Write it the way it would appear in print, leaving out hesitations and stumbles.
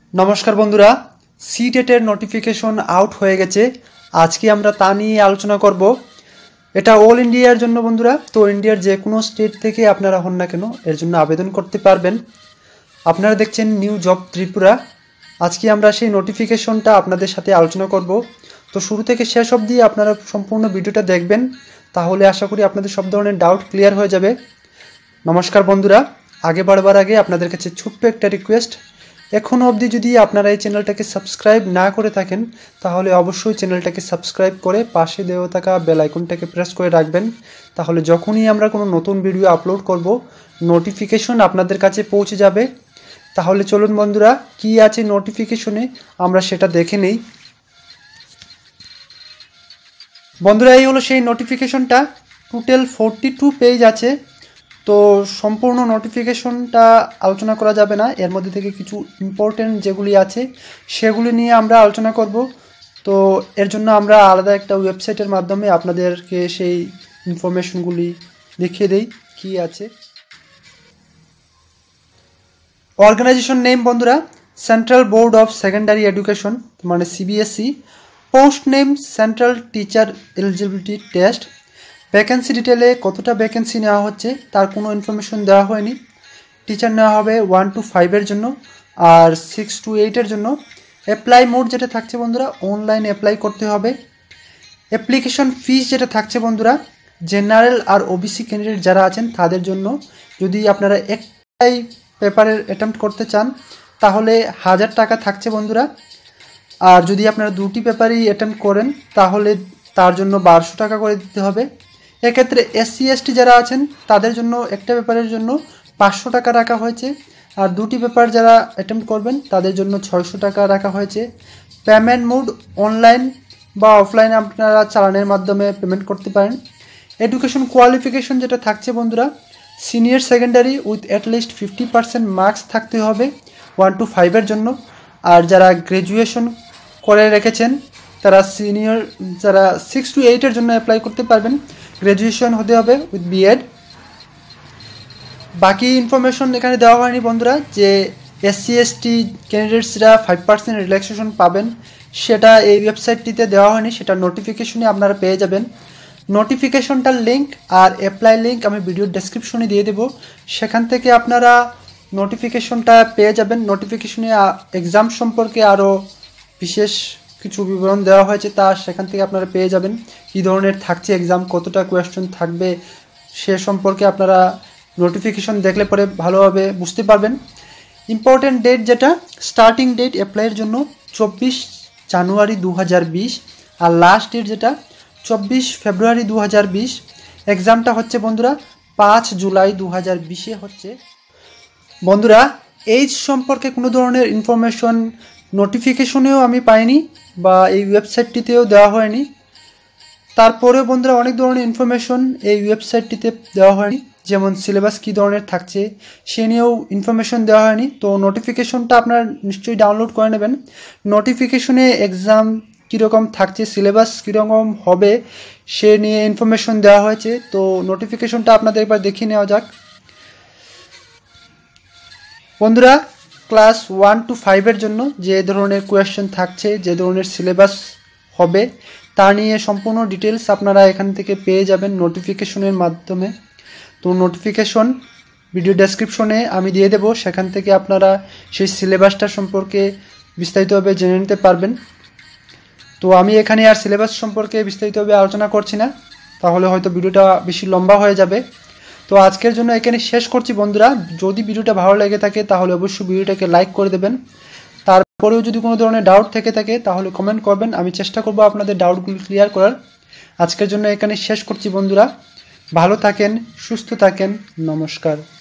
नमस्कार बंधुरा सीटेटेर notification out हो गेছে आज के আমরা তা নিয়ে আলোচনা করব। এটা অল ইন্ডিয়ার জন্য বন্ধুরা, তো ইন্ডিয়ার যে কোনো স্টেট থেকে আপনারা হন না কেন এর জন্য আবেদন করতে পারবেন। আপনারা দেখছেন নিউ জব ত্রিপুরা। আজকে আমরা সেই নোটিফিকেশনটা আপনাদের সাথে আলোচনা করব। তো শুরু থেকে শেষ অবধি আপনারা সম্পূর্ণ ভিডিওটা দেখবেন, তাহলে আশা করি আপনাদের সব ধরনের ডাউট ক্লিয়ার হয়ে যাবে। নমস্কার বন্ধুরা, আগে বাড়বার আগে আপনাদের কাছে ছোট্ট একটা রিকোয়েস্ট, এখনো অবধি যদি আপনারা এই চ্যানেলটাকে সাবস্ক্রাইব না করে থাকেন তাহলে অবশ্যই চ্যানেলটাকে সাবস্ক্রাইব করে পাশে দেওয়া থাকা বেল আইকনটাকে প্রেস করে রাখবেন, তাহলে যখনই আমরা কোনো নতুন ভিডিও আপলোড করব নোটিফিকেশন আপনাদের কাছে পৌঁছে যাবে। তাহলে চলুন বন্ধুরা, কি আছে নোটিফিকেশনে আমরা সেটা দেখে নেই। বন্ধুরা, এই হলো সেই নোটিফিকেশনটা, টোটাল 42 পেজ আছে। তো সম্পূর্ণ নোটিফিকেশনটা আলোচনা করা যাবে না, এর মধ্যে থেকে কিছু ইম্পর্টেন্ট যেগুলি আছে সেগুলি নিয়ে আমরা আলোচনা করব। তো এর জন্য আমরা আলাদা একটা ওয়েবসাইটের মাধ্যমে আপনাদেরকে সেই ইনফরমেশনগুলি দেখিয়ে দেই কি আছে। অর্গানাইজেশন নেম বন্ধুরা, central board of secondary education মানে CBSE. Post name central teacher eligibility test. Vacancy ডিটেলে কতটা ভ্যাকেন্সি নেওয়া হচ্ছে তার কোনো ইনফরমেশন দেওয়া হয়নি। টিচার নেওয়া হবে 1 to 5 এর জন্য আর 6 to 8 এর জন্য। অ্যাপ্লাই মোড যেটা থাকছে বন্ধুরা, অনলাইন অ্যাপ্লাই করতে হবে। অ্যাপ্লিকেশন ফিস যেটা থাকছে বন্ধুরা, জেনারেল আর ওবিসি ক্যান্ডিডেট যারা আছেন তাদের জন্য, যদি আপনারা একটাই পেপারের অ্যাটেম্প্ট করতে চান তাহলে 1000 টাকা থাকছে বন্ধুরা। আর যদি আপনারা দুটি পেপারই অ্যাটেম্প্ট করেন তাহলে তার জন্য 1200 টাকা করে দিতে হবে। এক্ষেত্রে এসসি এসটি যারা আছেন তাদের জন্য একটা পেপারের জন্য 500 টাকা রাখা হয়েছে, আর দুটি পেপার যারা অ্যাটেম্প্ট করবেন তাদের জন্য 600 টাকা রাখা হয়েছে। পেমেন্ট মোড অনলাইন বা অফলাইন আপনারা চালানের মাধ্যমে পেমেন্ট করতে পারেন। এডুকেশন কোয়ালিফিকেশন যেটা থাকছে বন্ধুরা, senior secondary with at least 50% marks থাকতে হবে 1 to 5 এর জন্য। আর যারা গ্র্যাজুয়েশন করে রেখেছেন তারা সিনিয়র, যারা 6 to 8 এর জন্য অ্যাপ্লাই করতে পারবেন, গ্র্যাজুয়েশন হতে হবে উইথ বিএড। বাকি ইনফরমেশন এখানে দেওয়া হয়নি বন্ধুরা, যে এসসি এসটি ক্যান্ডিডেটসরা 5% রিল্যাক্সেশন পাবেন সেটা এই ওয়েবসাইটটিতে দেওয়া হয়নি, সেটা নোটিফিকেশনে আপনারা পেয়ে যাবেন। নোটিফিকেশনটার লিঙ্ক আর অ্যাপ্লাই লিঙ্ক আমি ভিডিওর ডেসক্রিপশনে দিয়ে দেবো, সেখান থেকে আপনারা নোটিফিকেশনটা পেয়ে যাবেন। নোটিফিকেশনে এক্সাম সম্পর্কে আরও বিশেষ কিছু বিবরণ দেওয়া হয়েছে, তা সেখান থেকে আপনারা পেয়ে যাবেন। কী ধরনের থাকছে এক্সাম, কতটা কোয়েশ্চেন থাকবে সে সম্পর্কে আপনারা নোটিফিকেশন দেখলে পরে ভালোভাবে বুঝতে পারবেন। ইম্পর্টেন্ট ডেট যেটা, স্টার্টিং ডেট অ্যাপ্লাইয়ের জন্য 24 জানুয়ারি 2020 আর লাস্ট ডেট যেটা 24 ফেব্রুয়ারি 2020। এক্সামটা হচ্ছে বন্ধুরা 5 জুলাই 2020 হচ্ছে। বন্ধুরা, এইজ সম্পর্কে কোনো ধরনের ইনফরমেশন নোটিফিকেশনেও আমি পাইনি বা এই ওয়েবসাইটটিতেও দেওয়া হয়নি। তারপরেও বন্ধুরা অনেক ধরনের ইনফরমেশন এই ওয়েবসাইটটিতে দেওয়া হয়নি, যেমন সিলেবাস কী ধরনের থাকছে সে নিয়েও ইনফরমেশন দেওয়া হয়নি। তো নোটিফিকেশনটা আপনারা নিশ্চয়ই ডাউনলোড করে নেবেন। নোটিফিকেশনে এক্সাম কীরকম থাকছে, সিলেবাস কীরকম হবে সে নিয়ে ইনফরমেশন দেওয়া হয়েছে। তো নোটিফিকেশনটা আপনাদের একবার দেখিয়ে নেওয়া যাক। বন্ধুরা, ক্লাস 1 to 5 এর জন্য যে ধরনের কোয়েশ্চেন থাকছে, যে ধরনের সিলেবাস হবে তা নিয়ে সম্পূর্ণ ডিটেলস আপনারা এখান থেকে পেয়ে যাবেন নোটিফিকেশনের মাধ্যমে। তো নোটিফিকেশন ভিডিও ডেসক্রিপশনে আমি দিয়ে দেবো, সেখান থেকে আপনারা সেই সিলেবাসটা সম্পর্কে বিস্তারিতভাবে জেনে নিতে পারবেন। তো আমি এখানে আর সিলেবাস সম্পর্কে বিস্তারিতভাবে আলোচনা করছি না, তাহলে হয়তো ভিডিওটা বেশি লম্বা হয়ে যাবে। তো আজকের জন্য এখানে শেষ করছি বন্ধুরা। যদি ভিডিওটা ভালো লেগে থাকে তাহলে অবশ্যই ভিডিওটাকে লাইক করে দেবেন। তারপরেও যদি কোনো ধরনের ডাউট থেকে থাকে তাহলে কমেন্ট করবেন, আমি চেষ্টা করব আপনাদের ডাউটগুলো ক্লিয়ার করার। আজকের জন্য এখানে শেষ করছি বন্ধুরা। ভালো থাকেন, সুস্থ থাকেন, নমস্কার।